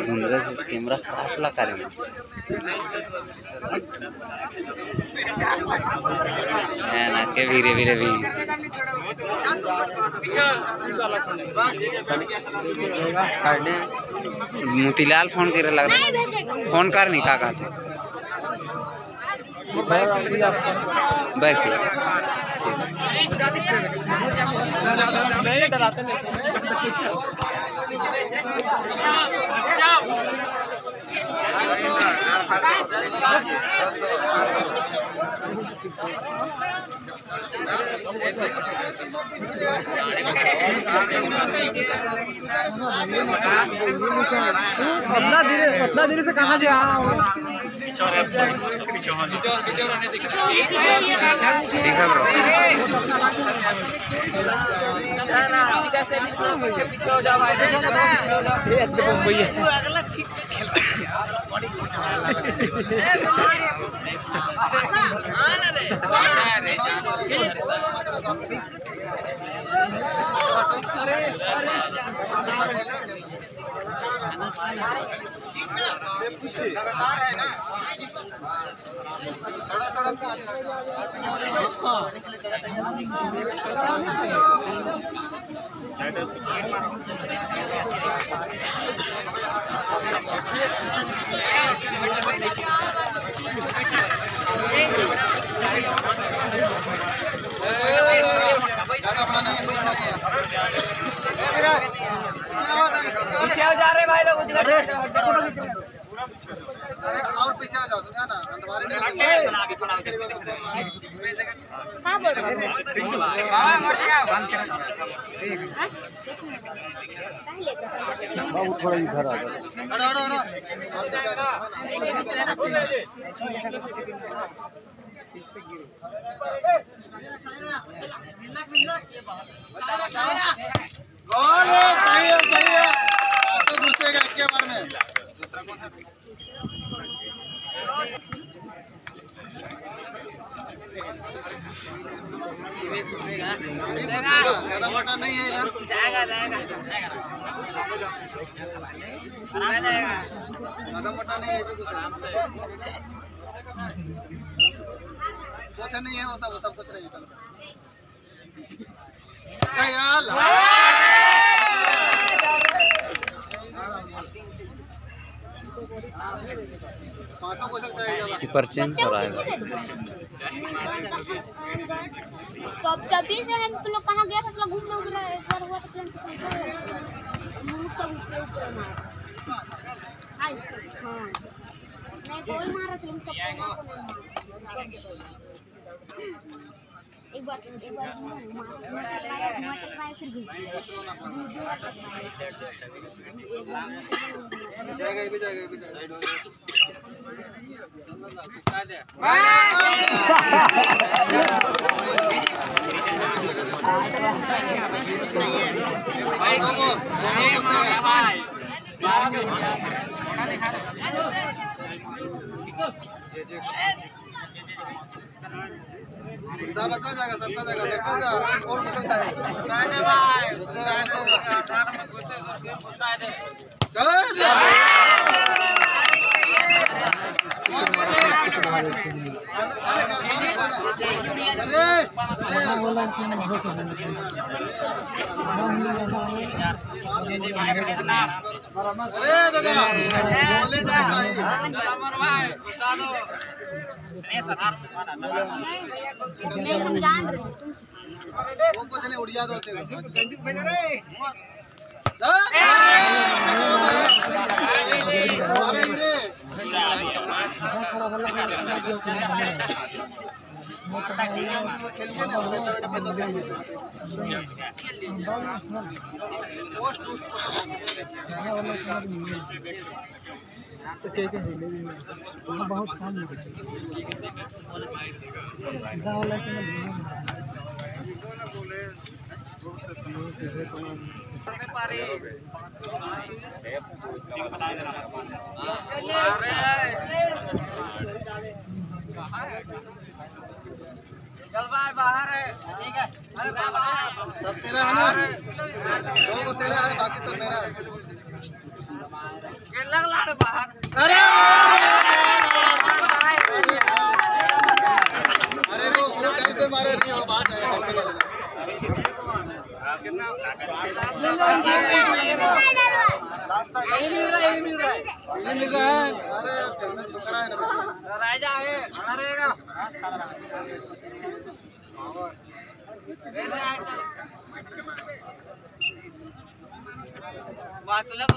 धुंधले से कैमरा खराब लगा रहे हैं ना के धीरे धीरे भी मोतीलाल फोन करे लग रहा फोन कर नहीं का कहते बैठ अपना धीरे से कहाँ से ठीक है ब्रो पीछे हो जाओ भाई अगला ठीक खेल बड़ी लगातार है ना थोड़ा थोड़ा पीछे जा रहे भाई लोग अरे और पीछे आ जाओ सुना ना अंधवारे नहीं हां बोल थोड़ा इधर आ जाओ गोल सही है तो दूसरे का एक बार में दूसरा कौन है ज्यादा मोटा नहीं है इधर जाएगा ज्यादा मोटा नहीं है कुछ नहीं है वो सब कुछ नहीं है चलो कीपर चेंज हो रहा है तो तभी जो हम तुम लोग कहाँ गया था घूमने उधर एक बार हुआ तो प्लान सब ऊपर मार हां नहीं गोल मार रहा तुम सबको एक बार मार फिर गई सबका जाएगा और निकलता है भाई कुछ नहीं उड़िया दो बहुत काम चल भाई बाहर है ठीक है सब तेरा है ना 2 तेरा है बाकी सब मेरा है अरे अरे वो डर से मारे नहीं हो बात है मिल रहा है। अरे टेंशन तो खड़ा है ना राजा है खड़ा रहेगा बात लग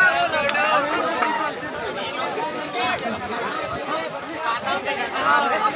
रहा है